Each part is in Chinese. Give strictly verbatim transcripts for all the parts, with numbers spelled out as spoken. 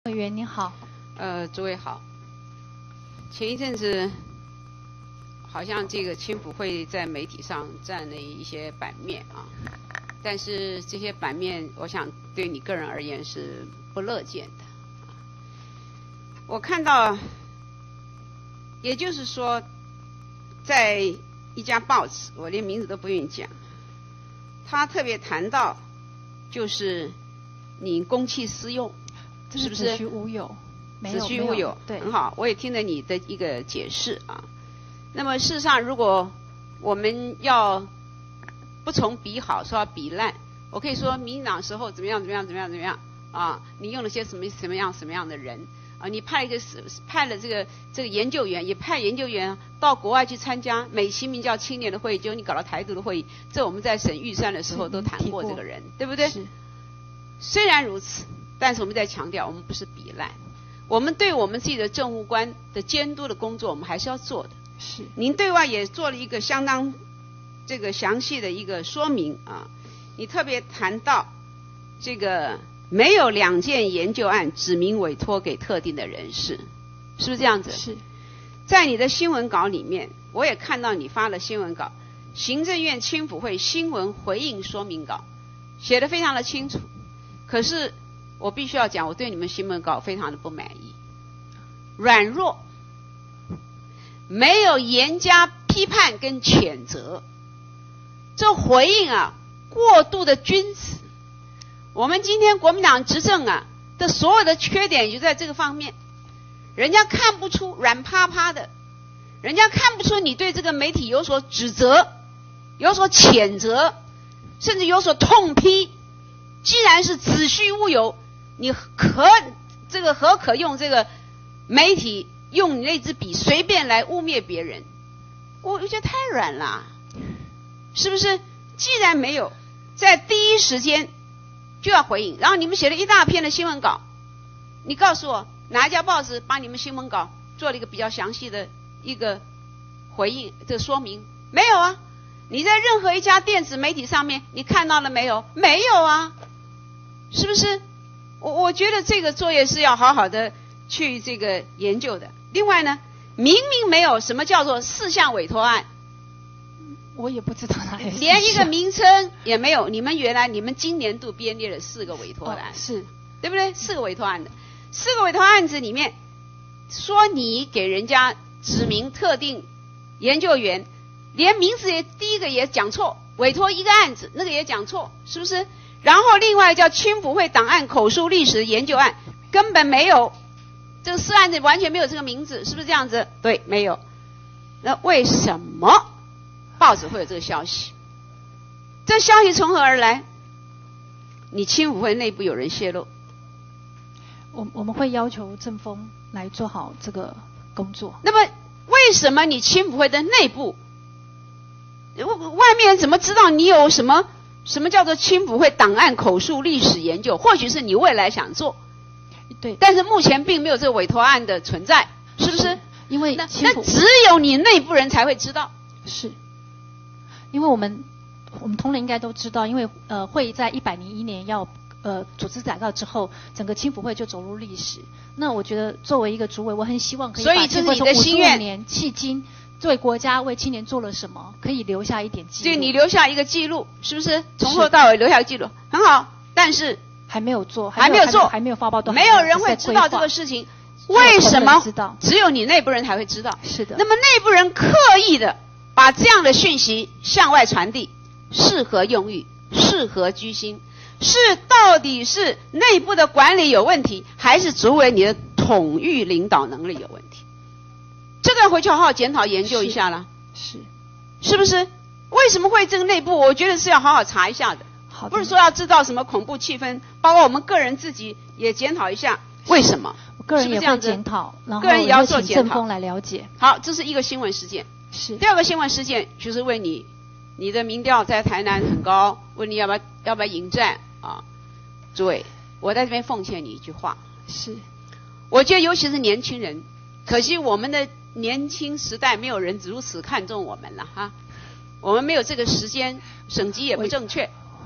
委员您好。 呃，诸位好。前一阵子，好像这个青辅会在媒体上占了一些版面啊，但是这些版面，我想对你个人而言是不乐见的。我看到，也就是说，在一家报纸，我连名字都不愿意讲，他特别谈到，就是你公器私用，是不是？ 子虚乌有。 子虚乌有， 对， 很好。我也听了你的一个解释啊。那么事实上，如果我们要不从比好说要比烂，我可以说民进党时候怎么样怎么样怎么样怎么样啊？你用了些什么什么样什么样的人啊？你派一个派了这个这个研究员，也派研究员到国外去参加美其名叫青年的会议，结果你搞到台独的会议，这我们在审预算的时候都谈过这个人，对不对？ 是。 虽然如此，但是我们在强调，我们不是比烂。我们对我们自己的政务官的监督的工作，我们还是要做的。 是。您对外也做了一个相当这个详细的一个说明啊。你特别谈到这个没有两件研究案指明委托给特定的人士，是不是这样子？ 是。 在你的新闻稿里面，我也看到你发了新闻稿，行政院青辅会新闻回应说明稿，写得非常的清楚。可是我必须要讲，我对你们新闻稿非常的不满意，软弱，没有严加批判跟谴责，这回应啊过度的君子。我们今天国民党执政啊的所有的缺点就在这个方面，人家看不出软趴趴的，人家看不出你对这个媒体有所指责，有所谴责，甚至有所痛批。既然是子虚乌有，你可这个何可用这个媒体用你那支笔随便来污蔑别人？我觉得太软了，是不是？既然没有在第一时间就要回应，然后你们写了一大篇的新闻稿，你告诉我哪一家报纸把你们新闻稿做了一个比较详细的一个回应这个说明？没有啊。你在任何一家电子媒体上面你看到了没有？没有啊，是不是？我我觉得这个作业是要好好的去这个研究的。另外呢，明明没有什么叫做四项委托案， 我也不知道哪里， 连一个名称也没有。你们原来你们今年度编列了四个委托案， 哦、是对不对？四个委托案的，四个委托案子里面说你给人家指明特定研究员，连名字也第一个也讲错，委托一个案子那个也讲错，是不是？然后另外叫青辅会档案口述历史研究案，根本没有这个四案子完全没有这个名字，是不是这样子？对，没有。那为什么报纸会有这个消息？这消息从何而来？你青辅会内部有人泄露。 我我们会要求政风来做好这个工作。 那么为什么你青辅会的内部，外面人怎么知道你有什么？什么叫做青辅会档案口述历史研究？或许是你未来想做， 对， 但是目前并没有这个委托案的存在，是不是？ 是因为那那只有你内部人才会知道。 是，因为我们我们同仁应该都知道，因为呃会在一百零一年要呃组织改造之后，整个青辅会就走入历史。那我觉得作为一个主委，我很希望可以把青辅会从五十五年迄今。对国家为青年做了什么，可以留下一点记录。 对，你留下一个记录，是不是？从头到尾留下一个记录，很好。但是还没有做， 还没有做， 还没有发报， 没有人会知道这个事情。为什么？ 知道， 只有你内部人才会知道。 是的。 那么内部人刻意的把这样的讯息向外传递，适合用语，适合居心，是到底是内部的管理有问题，还是主委你的统御领导能力有问题？这个回去好好检讨研究一下了， 是， 是不是？为什么会这个内部？我觉得是要好好查一下的。 好的， 不是说要制造什么恐怖气氛，包括我们个人自己也检讨一下为什么。 我个人也会检讨，然后个人也要做检讨， 政风来了解。 好，这是一个新闻事件。 是。 第二个新闻事件就是问你，你的民调在台南很高，问你要不要要不要迎战啊？诸位，我在这边奉劝你一句话。 是。 我觉得尤其是年轻人，可惜我们的年轻时代没有人如此看重我们了哈，我们没有这个时间，审级也不正确。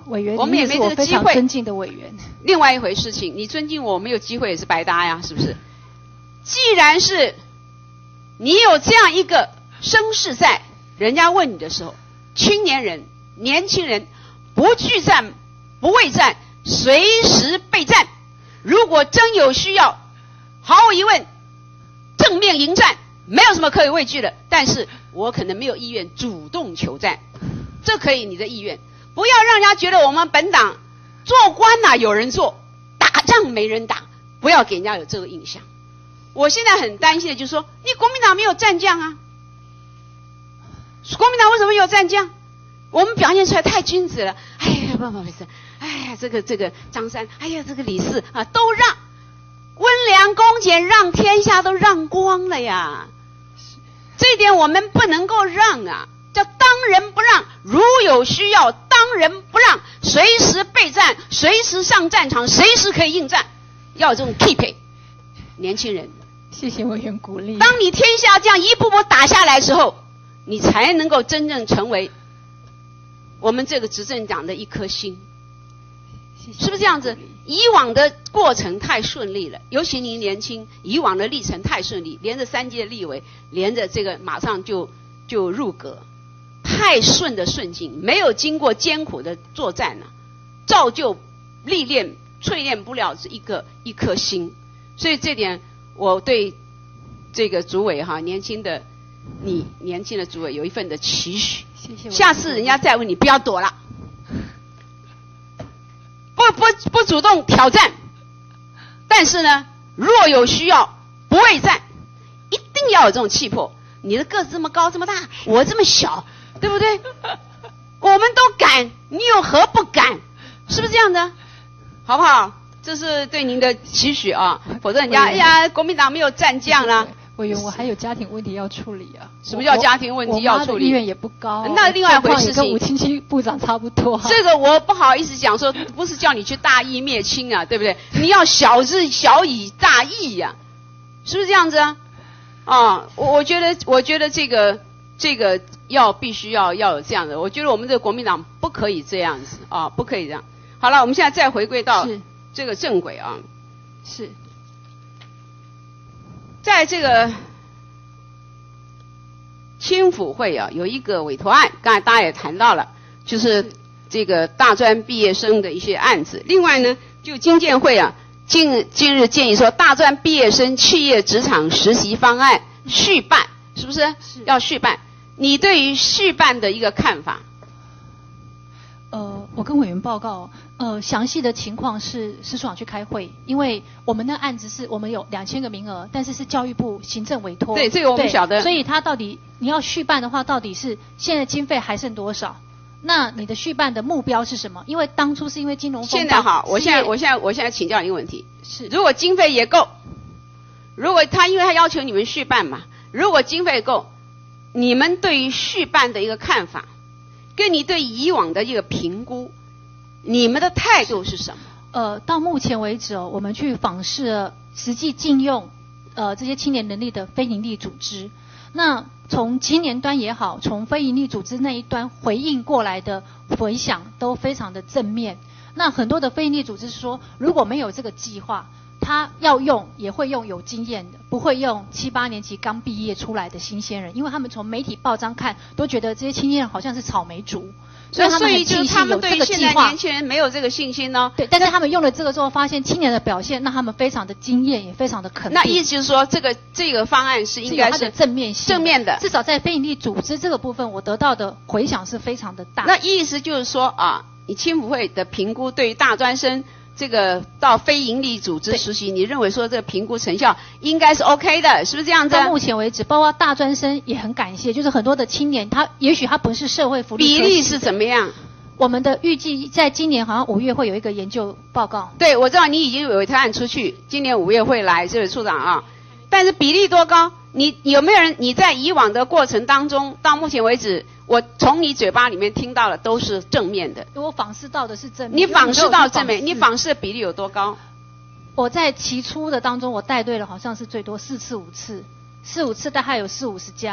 委员， 我们也没这个机会。 非常尊敬的委员。 另外一回事情，你尊敬我，没有机会也是白搭呀，是不是？既然是你有这样一个声势在，人家问你的时候，青年人、年轻人不惧战、不畏战，随时备战。如果真有需要，毫无疑问，正面迎战，没有什么可以畏惧的。但是我可能没有意愿主动求战，这可以你的意愿。不要让人家觉得我们本党做官呐、啊、有人做，打仗没人打，不要给人家有这个印象。我现在很担心的就是说，你国民党没有战将啊，国民党为什么有战将？我们表现出来太君子了。哎呀，不不不是，哎呀，这个这个张三，哎呀，这个李四啊，都让温良恭俭，让天下都让光了呀。这一点我们不能够让啊，叫当仁不让，如有需要当仁不让，随时备战，随时上战场，随时可以应战，要有这种匹配。年轻人， 谢谢委员鼓励。 当你天下这样一步步打下来之后，你才能够真正成为我们这个执政党的一颗心， 谢谢， 是不是这样子？以往的过程太顺利了，尤其您年轻，以往的历程太顺利，连着三届立委，连着这个马上就就入阁，太顺的顺境，没有经过艰苦的作战呢、啊，造就历练淬炼不了一个一颗心。所以这点我对这个主委哈，年轻的你年轻的主委有一份的期许。 谢谢。 下次人家再问你，不要躲了，不不不主动挑战，但是呢，若有需要不畏战，一定要有这种气魄。你的个子这么高这么大，我这么小，对不对？我们都敢，你有何不敢？是不是这样的？好不好？这是对您的期许啊，否则人家哎呀，国民党没有战将啦、啊。 委员，我还有家庭问题要处理啊。 什么叫家庭问题要处理？ 意愿也不高， 那另外一回事情， 跟吴清清部长差不多、啊。 这个我不好意思讲说，不是叫你去大义灭亲啊，对不对？你要小之小以大义呀、啊，是不是这样子啊？啊，我我觉得，我觉得这个这个要必须要要有这样的。我觉得我们这个国民党不可以这样子啊，不可以这样。好了，我们现在再回归到这个正轨啊， 是， 在这个青辅会啊，有一个委托案，刚才大家也谈到了，就是这个大专毕业生的一些案子。另外呢，就经建会啊，近近日建议说，大专毕业生企业职场实习方案续办，是不是？ 是要续办？你对于续办的一个看法？ 呃，我跟委员报告，呃，详细的情况是司处长去开会，因为我们的案子是我们有两千个名额，但是是教育部行政委托。 对，这个我们晓得。 所以他到底你要续办的话，到底是现在经费还剩多少？那你的续办的目标是什么？因为当初是因为金融风暴。 现在好，我现在我现在我现在请教一个问题： 是如果经费也够，如果他因为他要求你们续办嘛，如果经费够，你们对于续办的一个看法？跟你对以往的一个评估，你们的态度是什么？ 呃，到目前为止哦，我们去访视了实际禁用呃这些青年能力的非营利组织。那从青年端也好，从非营利组织那一端回应过来的回响都非常的正面。那很多的非营利组织说，如果没有这个计划，他要用也会用有经验的，不会用七八年级刚毕业出来的新鲜人，因为他们从媒体报章看都觉得这些青年人好像是草莓族，所以他们很庆幸有这个计划。 年轻人没有这个信心呢？ 对，但是他们用了这个之后，发现青年的表现，让他们非常的惊艳，也非常的肯定。 那意思就是说，这个这个方案是应该是正面性正面的， 至少在非营利组织这个部分，我得到的回响是非常的大。 那意思就是说啊，你青辅会的评估对于大专生这个到非营利组织实习，你认为说这个评估成效应该是 OK 的，是不是这样子？ 到目前为止，包括大专生也很感谢，就是很多的青年，他也许他不是社会福利比例是怎么样？ 我们的预计在今年好像五月会有一个研究报告。 对，我知道你已经有委托案出去，今年五月会来，这位处长啊。但是比例多高？你有没有人？你在以往的过程当中，到目前为止，我从你嘴巴里面听到的都是正面的。 我访视到的是正面。 你访视到正面，你访视的比例有多高？ 我在期初的当中，我带队了，好像是最多四次五次，四五次大概有四五十家。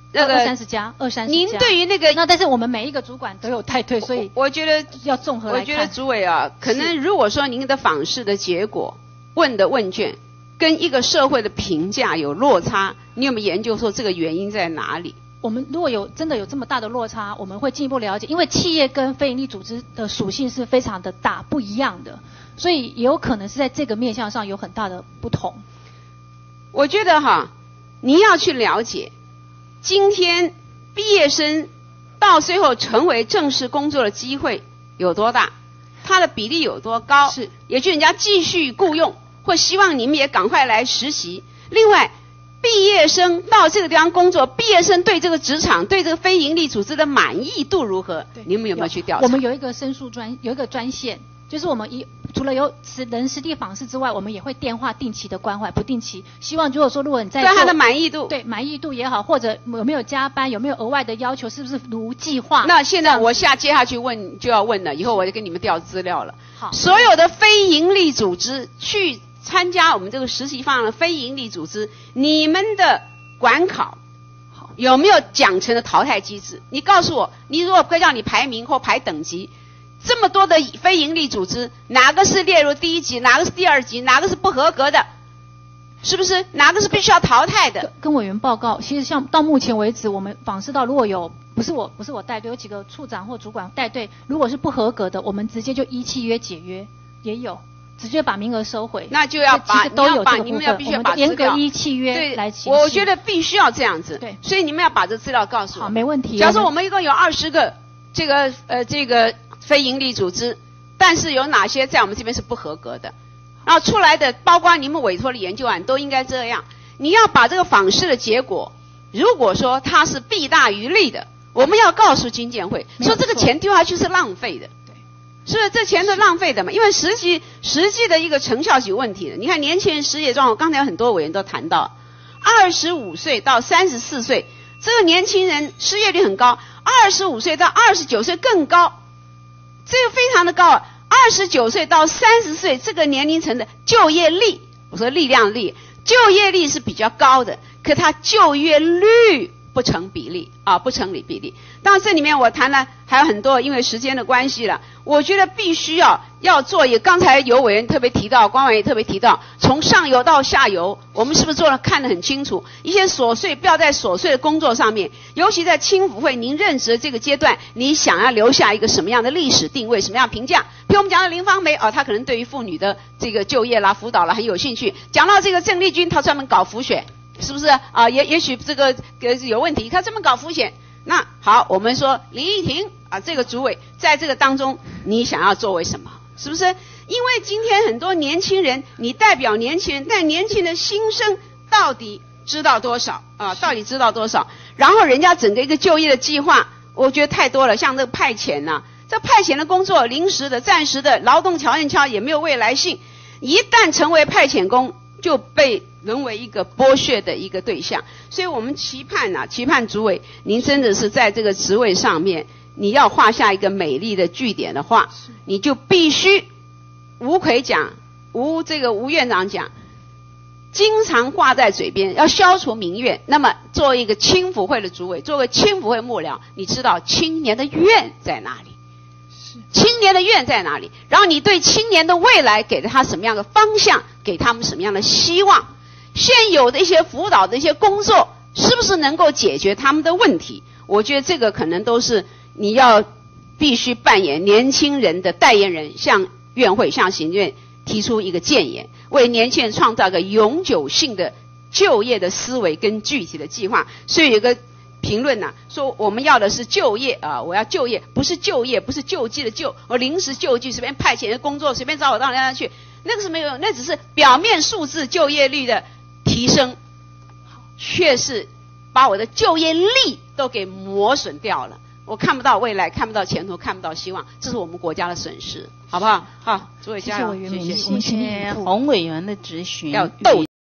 那个二三十家，二三十家。 您对于那个那但是我们每一个主管都有带队，所以我觉得要综合来看。 我觉得主委啊，可能如果说您的访视的结果、问的问卷跟一个社会的评价有落差，你有没有研究说这个原因在哪里？ 我们如果有真的有这么大的落差，我们会进一步了解，因为企业跟非营利组织的属性是非常的大不一样的，所以也有可能是在这个面向上有很大的不同。 我觉得哈，你要去了解，今天毕业生到最后成为正式工作的机会有多大，它的比例有多高， 是， 也就人家继续雇佣，或希望你们也赶快来实习。另外，毕业生到这个地方工作，毕业生对这个职场、对这个非营利组织的满意度如何？你们有没有去调查？ 我们有一个申诉专，有一个专线，就是我们一除了有实人实地访视之外，我们也会电话定期的关怀，不定期。希望如果说如果你在对他的满意度， 对满意度也好，或者有没有加班，有没有额外的要求，是不是如计划？ 那现在我下接下去问就要问了，以后我就跟你们调资料了。 好， 所有的非营利组织去参加我们这个实习方案的非营利组织，你们的管考有没有奖惩的淘汰机制？你告诉我，你如果不叫你排名或排等级，这么多的非营利组织，哪个是列入第一级，哪个是第二级，哪个是不合格的，是不是？哪个是必须要淘汰的？ 跟跟委员报告，其实像到目前为止，我们访视到如果有不是我不是我带队，有几个处长或主管带队，如果是不合格的，我们直接就依契约解约，也有。直接把名额收回， 那就要把都有这个部分， 你们要必须要把严格依契约来行事。 我觉得必须要这样子。 对， 所以你们要把这资料告诉我。 好，没问题。 假如说我们一共有二十个这个呃这个非营利组织，但是有哪些在我们这边是不合格的？然后出来的，包括你们委托的研究案，都应该这样。你要把这个访视的结果，如果说它是弊大于利的，我们要告诉经建会，说这个钱丢下去是浪费的。是不是这钱都浪费的嘛？因为实际实际的一个成效是有问题的。你看年轻人失业状况，刚才有很多委员都谈到，二十五岁到三十四岁，这个年轻人失业率很高，二十五岁到二十九岁更高，这个非常的高啊。二十九岁到三十岁这个年龄层的就业率，我说力量力，就业率是比较高的，可它就业率不成比例啊，不成比例。当然这里面我谈了还有很多，因为时间的关系了，我觉得必须要要做一个，刚才有委员特别提到，官委也特别提到，从上游到下游，我们是不是做了看得很清楚？一些琐碎不要在琐碎的工作上面，尤其在青辅会您任职的这个阶段，你想要留下一个什么样的历史定位，什么样的评价？比如我们讲的林芳梅啊，她可能对于妇女的这个就业啦、辅导啦很有兴趣。讲到这个郑丽君，她专门搞辅选。是不是啊？也也许这个呃有问题，他这么搞浮选。那好，我们说李义婷啊，这个主委在这个当中，你想要作为什么？是不是？因为今天很多年轻人，你代表年轻人，但年轻人心声到底知道多少啊？到底知道多少？然后人家整个一个就业的计划，我觉得太多了，像这个派遣呐、啊，这派遣的工作，临时的、暂时的，劳动条件差，也没有未来性。一旦成为派遣工，就被沦为一个剥削的一个对象，所以我们期盼啊，期盼主委，您真的是在这个职位上面，你要画下一个美丽的句点的话，你就必须吴奎讲，吴这个吴院长讲，经常挂在嘴边，要消除民怨。那么作为一个青辅会的主委，作为青辅会幕僚，你知道青年的怨在哪里？青年的愿在哪里？然后你对青年的未来给了他什么样的方向，给他们什么样的希望？现有的一些辅导的一些工作，是不是能够解决他们的问题？我觉得这个可能都是你要必须扮演年轻人的代言人，向院会、向行政院提出一个建言，为年轻人创造一个永久性的就业的思维跟具体的计划。所以有个评论呐、啊，说我们要的是就业啊，我要就业，不是就业，不是救济的救，我临时救济，随便派遣的工作，随便找我到人家去，那个是没有用，那只是表面数字就业率的提升，却是把我的就业力都给磨损掉了。我看不到未来，看不到前途，看不到希望，这是我们国家的损失，好不好？好，诸位加油， 谢谢委员， 谢谢， 谢谢洪委员的质询要斗。